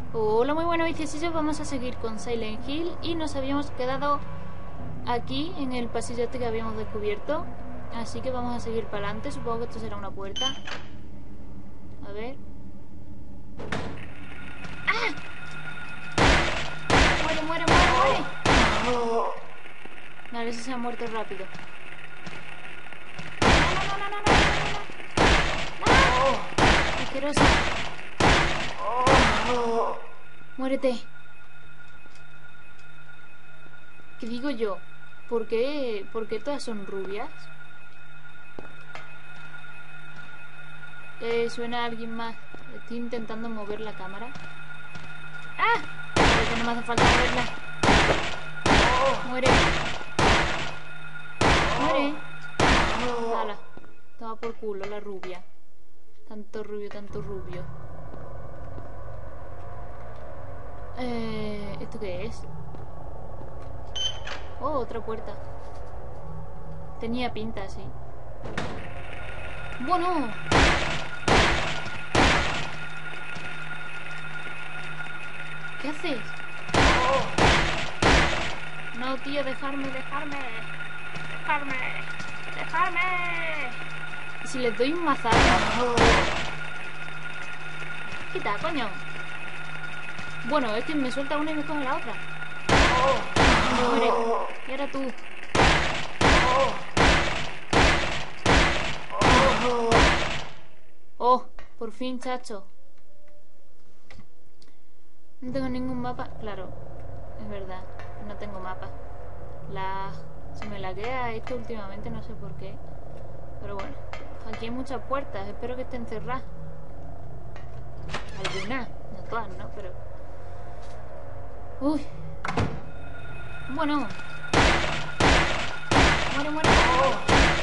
Hola, muy buenos viciosillos. Vamos a seguir con Silent Hill y nos habíamos quedado aquí en el pasillo este que habíamos descubierto. Así que vamos a seguir para adelante. Supongo que esto será una puerta. A ver. ¡Ah! ¡Muere, muere, muere, muere! A ver si se ha muerto rápido. ¡No, no, no, no, no, no, no! ¡Ah! ¡Asqueroso! ¡Muérete! ¿Qué digo yo? ¿Por qué todas son rubias? Suena a alguien más. Estoy intentando mover la cámara. ¡Ah! Creo que no me hace falta moverla. Muere. Muere. Hala. Toma por culo la rubia. Tanto rubio, tanto rubio. ¿Esto qué es? Oh, otra puerta. Tenía pinta, sí. Bueno. ¿Qué haces? No, tío, dejarme. ¿Y si les doy un mazazo? Quita, coño. Bueno, es que me suelta una y me coge la otra. Muere. Y ahora tú. Oh, por fin, chacho. No tengo ningún mapa. Claro, es verdad. No tengo mapa. Se me laguea esto últimamente, no sé por qué. Pero bueno, aquí hay muchas puertas. Espero que estén cerradas. Algunas, no todas, ¿no? Pero... Uy. Bueno. Muere, muere, muere.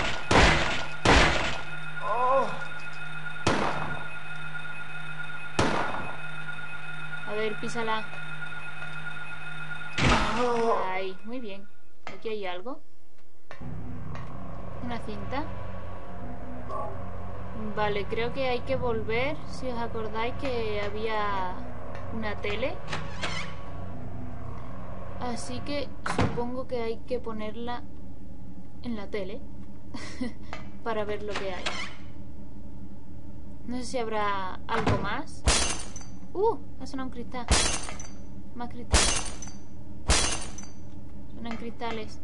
A ver, písala. Ay, muy bien. Aquí hay algo. Una cinta. Vale, creo que hay que volver. Si os acordáis que había una tele. Así que supongo que hay que ponerla en la tele para ver lo que hay. No sé si habrá algo más. Ha sonado un cristal. Más cristales. Suenan cristales.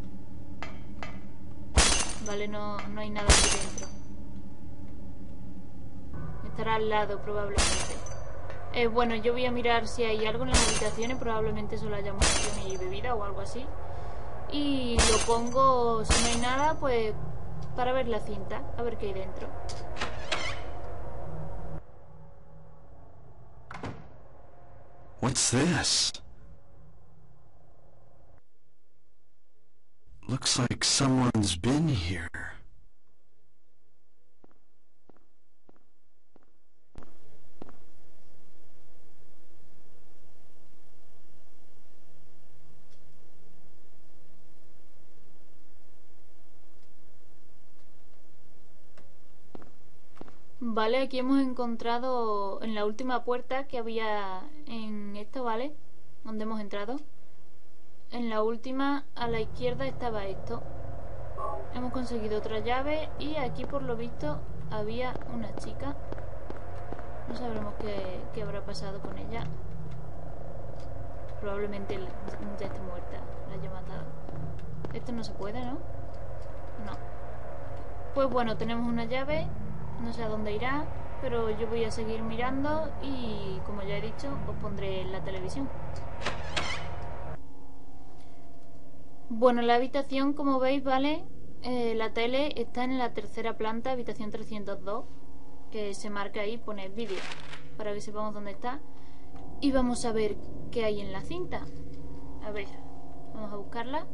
Vale, no hay nada aquí dentro. Estará al lado probablemente. Bueno, yo voy a mirar si hay algo en las habitaciones. Probablemente solo haya munición y bebida o algo así. Y lo pongo, si no hay nada, pues para ver la cinta. A ver qué hay dentro. What's this? Looks like someone's been here. Vale, aquí hemos encontrado en la última puerta que había en esto, ¿vale? Donde hemos entrado. En la última, a la izquierda, estaba esto. Hemos conseguido otra llave y aquí, por lo visto, había una chica. No sabremos qué habrá pasado con ella. Probablemente ya esté muerta, la haya matado. Esto no se puede, ¿no? No. Pues bueno, tenemos una llave. No sé a dónde irá, pero yo voy a seguir mirando y, como ya he dicho, os pondré en la televisión. Bueno, la habitación, como veis, ¿vale? La tele está en la tercera planta, habitación 302, que se marca ahí, pone vídeo, para que sepamos dónde está. Y vamos a ver qué hay en la cinta. A ver, vamos a buscarla.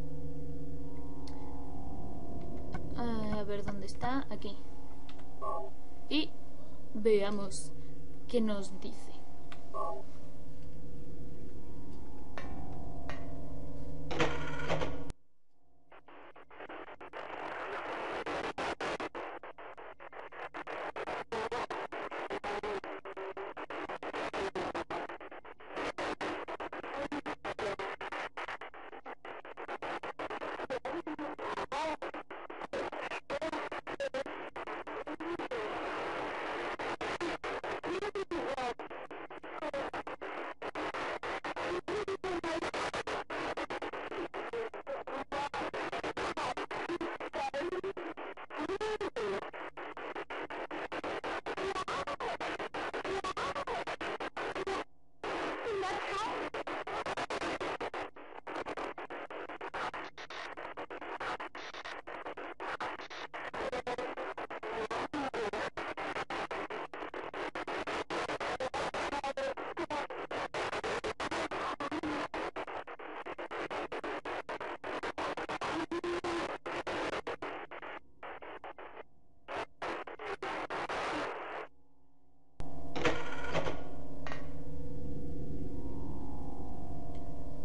A ver dónde está, aquí. Y veamos qué nos dice.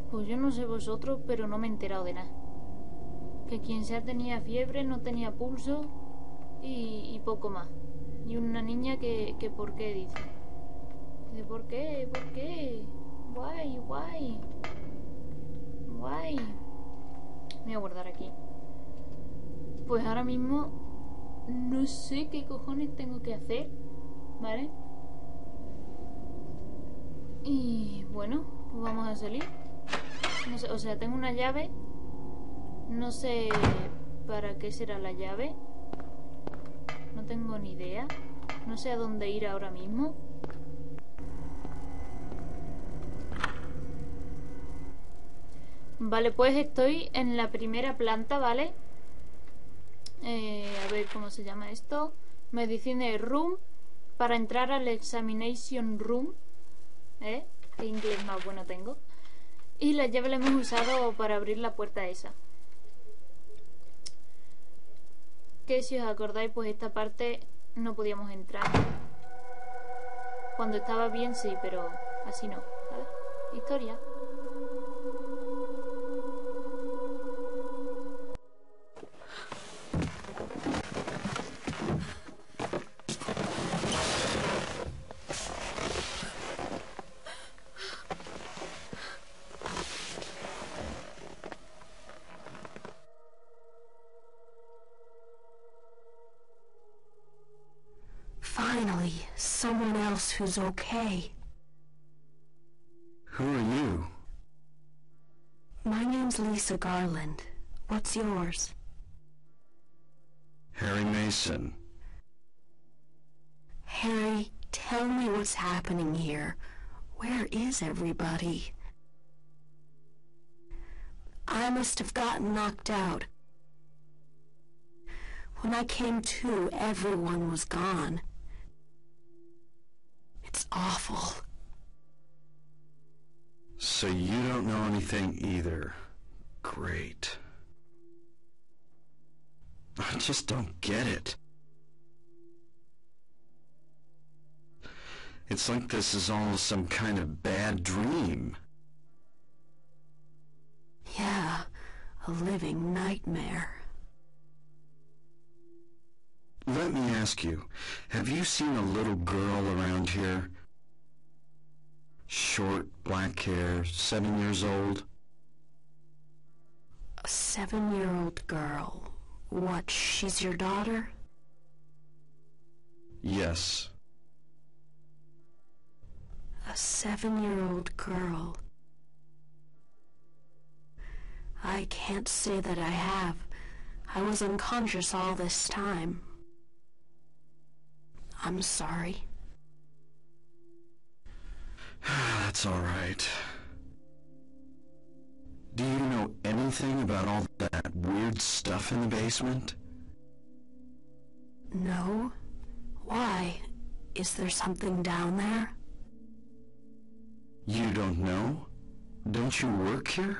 Pues yo no sé vosotros, pero no me he enterado de nada. Que quien sea tenía fiebre, no tenía pulso y poco más. Y una niña que ¿por qué? Dice. Dice, ¿por qué? ¿Por qué? Guay, guay. Guay. Me voy a guardar aquí. Pues ahora mismo no sé qué cojones tengo que hacer, ¿vale? Y bueno, pues vamos a salir. No sé, o sea, tengo una llave. No sé para qué será la llave. No tengo ni idea. No sé a dónde ir ahora mismo. Vale, pues estoy en la primera planta, ¿vale? A ver cómo se llama esto. Medicine Room. Para entrar al Examination Room. ¿Qué inglés más bueno tengo? Y la llave la hemos usado para abrir la puerta esa. Que si os acordáis, pues esta parte no podíamos entrar. Cuando estaba bien sí, pero así no. A ver, historia. Finally, someone else who's okay. Who are you? My name's Lisa Garland. What's yours? Harry Mason. Harry, tell me what's happening here. Where is everybody? I must have gotten knocked out. When I came to, everyone was gone. It's awful. So you don't know anything either. Great. I just don't get it. It's like this is all some kind of bad dream. Yeah, a living nightmare. Let me ask you, have you seen a little girl around here? Short, black hair, 7 years old? A 7-year-old girl. What, she's your daughter? Yes. A 7-year-old girl. I can't say that I have. I was unconscious all this time. I'm sorry. That's all right. Do you know anything about all that weird stuff in the basement? No? Why? Is there something down there? You don't know? Don't you work here?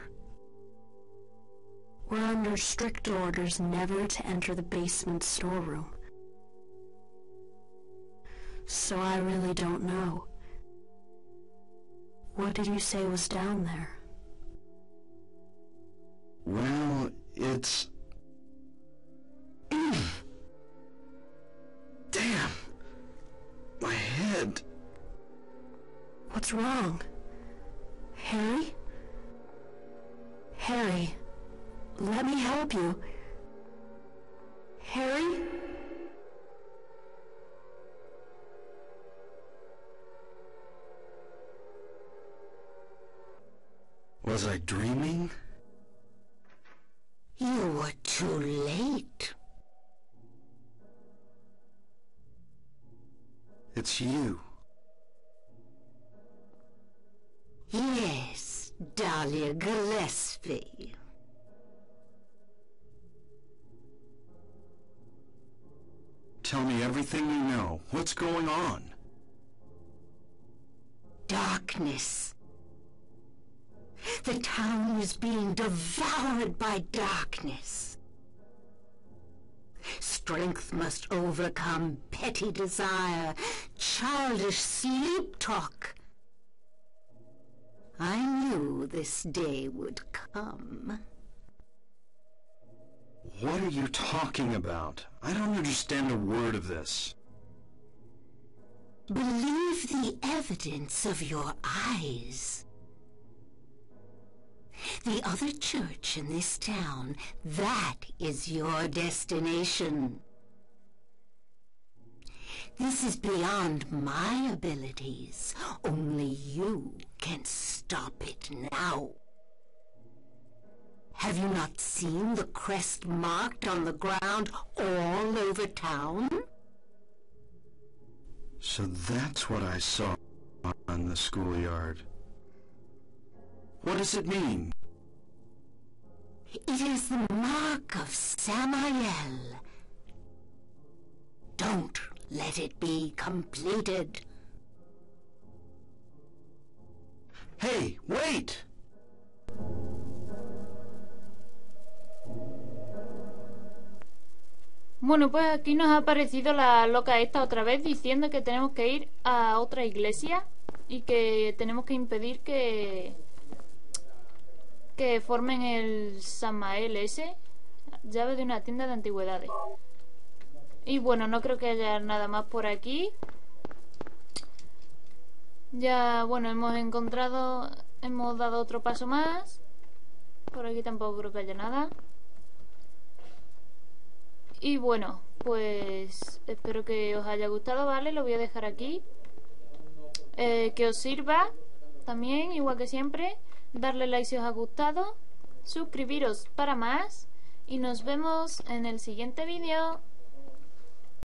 We're under strict orders never to enter the basement storeroom. So I really don't know. What did you say was down there? Well, it's... Damn! My head... What's wrong? Harry? Harry, let me help you. Harry? Was I dreaming? You were too late. It's you. Yes, Dahlia Gillespie. Tell me everything you know. What's going on? Darkness. The town is being devoured by darkness. Strength must overcome petty desire, childish sleep talk. I knew this day would come. What are you talking about? I don't understand a word of this. Believe the evidence of your eyes. The other church in this town, that is your destination. This is beyond my abilities. Only you can stop it now. Have you not seen the crest marked on the ground all over town? So that's what I saw in the schoolyard. What does it mean? It is the mark of Samael. Don't let it be completed. Hey, wait! Bueno, pues aquí nos ha aparecido la loca esta otra vez diciendo que tenemos que ir a otra iglesia y que tenemos que impedir que formen el Samael ese, llave de una tienda de antigüedades. Y bueno, no creo que haya nada más por aquí. Ya, bueno, hemos dado otro paso más. Por aquí tampoco creo que haya nada. Y bueno, pues espero que os haya gustado, ¿vale? Lo voy a dejar aquí. Que os sirva también, igual que siempre. Darle like si os ha gustado. Suscribiros para más. Y nos vemos en el siguiente vídeo.